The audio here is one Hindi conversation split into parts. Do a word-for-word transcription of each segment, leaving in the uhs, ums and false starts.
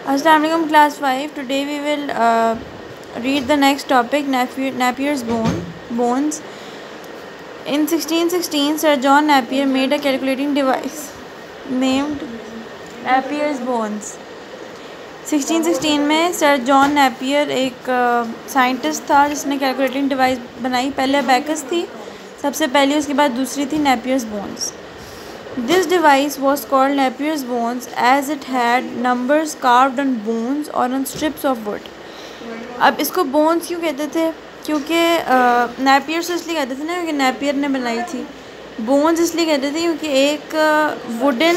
Assalamu alaikum class five. Today we will uh, read the next topic, Napier, Napier's bone bones. In sixteen sixteen, Sir John Napier made a calculating device named Napier's bones. Sixteen sixteen में सर जॉन नेपियर एक साइंटिस्ट uh, था जिसने कैलकुलेटिंग डिवाइस बनाई। पहले अबैकस थी सबसे पहली, उसके बाद दूसरी थी Napier's bones. This device was called Napier's bones as it had numbers carved on bones or on strips of wood. अब इसको bones क्यों कहते थे? क्योंकि Napier से इसलिए कहते थे ना क्योंकि Napier ने बनाई थी। bones इसलिए कहते थे क्योंकि एक wooden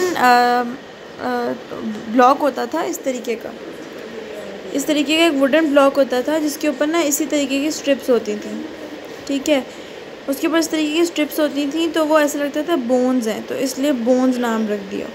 ब्लॉक होता था इस तरीके का इस तरीके का एक वुडन ब्लॉक होता था जिसके ऊपर ना इसी तरीके की स्ट्रिप्स होती थी। ठीक है, उसके ऊपर इस तरीके की स्ट्रिप्स होती थी तो वो ऐसा लगता था बोन्स हैं, तो इसलिए बोन्स नाम रख दिया।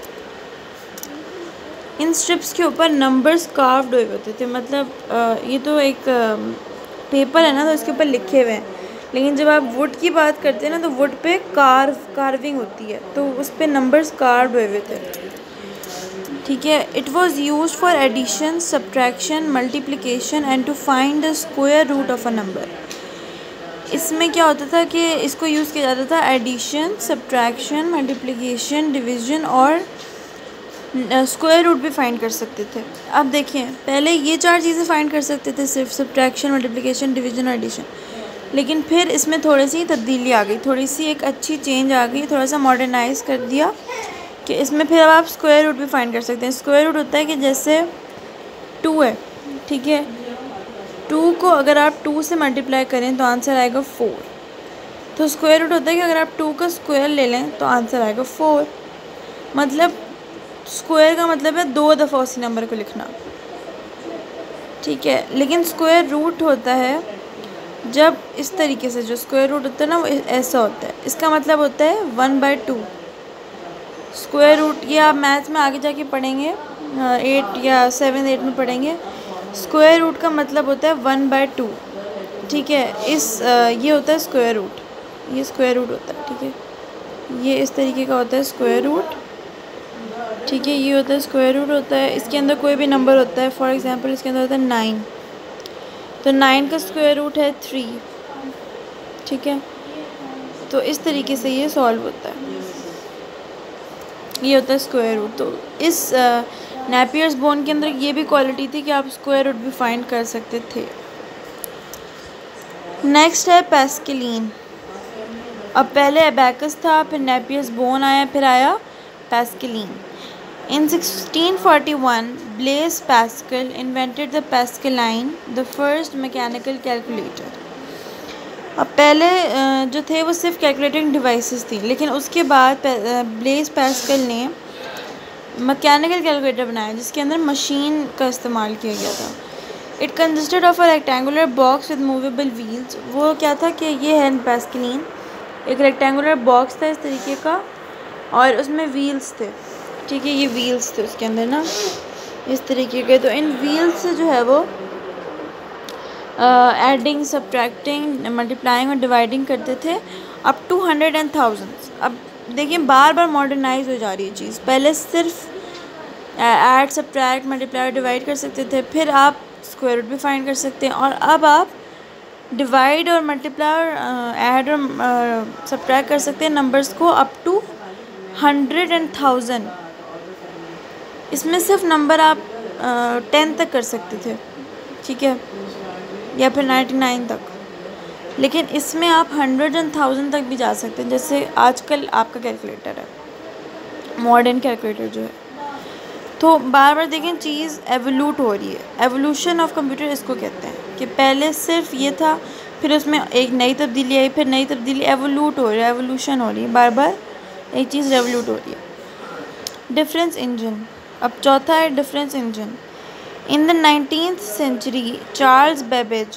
इन स्ट्रिप्स के ऊपर नंबर्स कार्व्ड हुए होते थे, मतलब आ, ये तो एक आ, पेपर है ना, तो इसके ऊपर लिखे हुए हैं। लेकिन जब आप वुड की बात करते हैं ना, तो वुड पे कार्व कार्विंग होती है, तो उस पर नंबर्स कार्व्ड हुए हुए थे। ठीक है, it was use for addition, subtraction, multiplication and to find the square root of a number. इसमें क्या होता था कि इसको यूज़ किया जाता था एडिशन, सब्ट्रैक्शन, मल्टीप्लिकेशन, डिवीज़न और स्क्वायर रूट भी फाइंड कर सकते थे। अब देखें, पहले ये चार चीज़ें फाइंड कर सकते थे, सिर्फ सब्ट्रैक्शन, मल्टीप्लिकेशन, डिवीज़न और एडिशन। लेकिन फिर इसमें थोड़ी सी तब्दीली आ गई, थोड़ी सी एक अच्छी चेंज आ गई, थोड़ा सा मॉडर्नाइज़ कर दिया कि इसमें फिर अब आप स्क्वायर रूट भी फाइंड कर सकते हैं। स्क्वायर रूट होता है कि जैसे टू है, ठीक है, टू को अगर आप टू से मल्टीप्लाई करें तो आंसर आएगा फोर। तो स्क्वायर रूट होता है कि अगर आप टू का स्क्वायर ले लें तो आंसर आएगा फोर। मतलब स्क्वायर का मतलब है दो दफ़ा उसी नंबर को लिखना। ठीक है, लेकिन स्क्वायर रूट होता है जब इस तरीके से, जो स्क्वायर रूट होता है ना वो ऐसा होता है। इसका मतलब होता है one by two. Square root ये आप मैथ में आगे जाके पढ़ेंगे, एट या सेवन एट में पढ़ेंगे। स्क्वायर रूट का मतलब होता है वन बाय टू। ठीक है, इस आ, ये होता है स्क्वायर रूट, ये स्क्वायर रूट होता है। ठीक है, ये इस तरीके का होता है स्क्वायर रूट। ठीक है, ये होता है स्क्वायर रूट होता है। इसके अंदर कोई भी नंबर होता है, फॉर एग्जांपल इसके अंदर होता है नाइन, तो नाइन का स्क्वायर रूट है थ्री। ठीक है, तो इस तरीके से ये सॉल्व होता है, ये होता है स्क्वायर रूट। तो इस नेपियर्स बोन के अंदर ये भी क्वालिटी थी कि आप स्क्वायर रूट भी फाइंड कर सकते थे। नेक्स्ट है पैस्केलिन। अब पहले अबैकस था, फिर नेपियर्स बोन आया, फिर आया Pascaline. In sixteen forty one Blaise Pascal invented the Pascaline, the first mechanical calculator. अब पहले जो थे वो सिर्फ कैलकुलेटिंग डिवाइसेस थी, लेकिन उसके बाद ब्लेस पैस्कल ने मैकेनिकल कैलकुलेटर बनाया जिसके अंदर मशीन का इस्तेमाल किया गया था। It consisted of a rectangular box with movable wheels. वो क्या था कि ये है पैस्केलिन, एक रेक्टेंगुलर बॉक्स था इस तरीके का और उसमें व्हील्स थे। ठीक है, ये व्हील्स थे उसके अंदर ना इस तरीके के। तो इन व्हील्स से जो है वो एडिंग, सब्ट्रैक्टिंग, मल्टीप्लाइंग और डिवाइडिंग करते थे up to hundred and thousands. अब देखिए बार बार मॉडर्नाइज हो जा रही है चीज़। पहले सिर्फ ऐड, सब्ट्रैक्ट, मल्टीप्लाई और डिवाइड कर सकते थे, फिर आप स्क्वायर रूट भी फाइंड कर सकते हैं, और अब आप डिवाइड और मल्टीप्लाई और ऐड और सब्ट्रैक्ट कर सकते हैं नंबर्स को up to hundred and thousand. इसमें सिर्फ नंबर आप टेन तक कर सकते थे, ठीक है, या फिर नाइन्टी नाइन तक, लेकिन इसमें आप हंड्रेड एंड थाउजेंड तक भी जा सकते हैं, जैसे आजकल आपका कैलकुलेटर है, मॉडर्न कैलकुलेटर जो है। तो बार बार देखें चीज़ एवोल्यूट हो रही है। एवोल्यूशन ऑफ कंप्यूटर इसको कहते हैं कि पहले सिर्फ ये था, फिर उसमें एक नई तब्दीली आई, फिर नई तब्दीली, एवोल्यूट हो रही है, एवोल्यूशन हो रही है, बार बार एक चीज़ रेवोल्यूट हो रही है। Difference engine. अब चौथा है difference engine. In the nineteenth century, Charles Babbage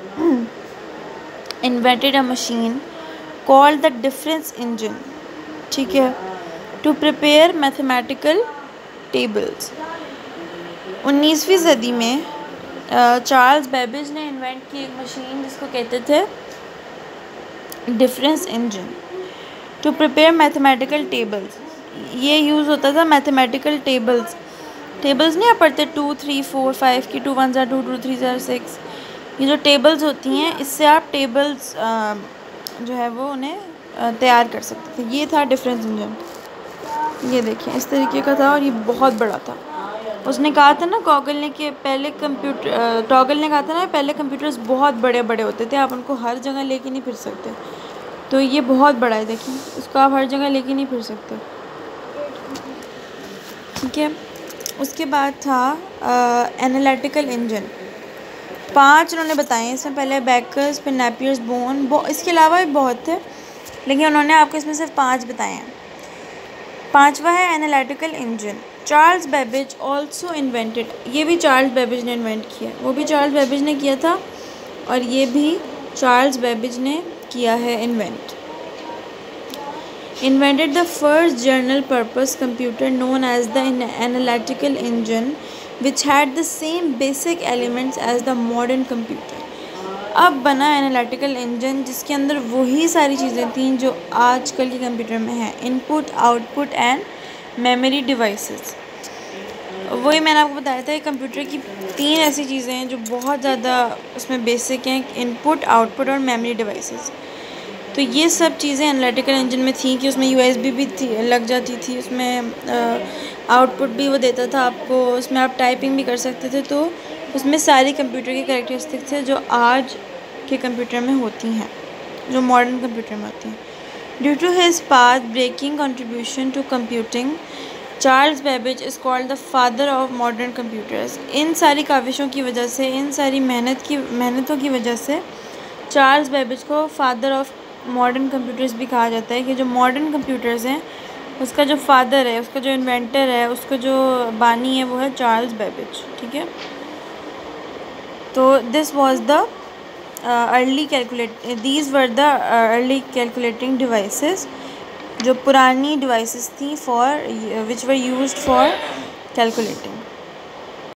invented a machine called the difference engine, ठीक है, to prepare mathematical tables. उन्नीसवीं सदी में चार्ल्स बेबेज ने इन्वेंट की एक मशीन जिसको कहते थे difference engine, to prepare mathematical tables. ये यूज़ होता था मैथमेटिकल टेबल्स टेबल्स नहीं आप पढ़ते टू थ्री फोर फाइव की, टू वन ज़ार टू, टू थ्री ज़ार सिक्स, ये जो टेबल्स होती हैं इससे आप टेबल्स जो है वो उन्हें तैयार कर सकते थे। ये था डिफरेंस इंजन, ये देखें इस तरीके का था और ये बहुत बड़ा था। उसने कहा था ना गॉगल ने कि पहले कंप्यूटर टॉगल ने कहा था ना पहले कंप्यूटर्स बहुत बड़े बड़े होते थे, आप उनको हर जगह लेके नहीं फिर सकते। तो ये बहुत बड़ा है, देखिए इसको आप हर जगह लेके नहीं फिर सकते, ठीक है। उसके बाद था एनालिटिकल इंजन, पांच उन्होंने बताए इसमें, पहले बेकर्स, फिर नेपियर्स बोन, बो, इसके अलावा भी बहुत थे लेकिन उन्होंने आपको इसमें सिर्फ पाँच बताए हैं। पांचवा है analytical engine. Charles Babbage also invented, ये भी चार्ल्स बेबेज ने इन्वेंट किया, वो भी चार्ल्स बेबेज ने किया था और ये भी चार्ल्स बेबेज ने किया है invent. Invented the first general purpose computer known as the analytical engine which had the same basic elements as the modern computer। अब बना एनालिटिकल इंजन जिसके अंदर वही सारी चीज़ें थीं जो आजकल के कंप्यूटर में हैं, input, output and memory devices. वही मैंने आपको बताया था कंप्यूटर की तीन ऐसी चीज़ें हैं जो बहुत ज़्यादा उसमें बेसिक हैं, इनपुट, आउटपुट और मेमोरी डिवाइसेस। तो ये सब चीज़ें एनालिटिकल इंजन में थी कि उसमें यूएसबी भी थी लग जाती थी, उसमें आउटपुट भी वो देता था आपको, उसमें आप टाइपिंग भी कर सकते थे। तो उसमें सारी कंप्यूटर की कैरेक्टरिस्टिक्स थे जो आज के कंप्यूटर में होती हैं, जो मॉडर्न कंप्यूटर में होती हैं। Due to his path breaking contribution to computing, Charles Babbage is called the father of modern computers. इन सारी काविशों की वजह से, इन सारी मेहनत की मेहनतों की वजह से चार्ल्स बेबेज को फादर ऑफ मॉडर्न कंप्यूटर्स भी कहा जाता है, कि जो मॉडर्न कंप्यूटर्स हैं उसका जो फादर है, उसका जो इन्वेंटर है, उसका जो बानी है वो है चार्ल्स बेबेज, ठीक है। तो this was the early calculate these were the early calculating devices, जो पुरानी डिवाइसेस थी for which were used for calculating.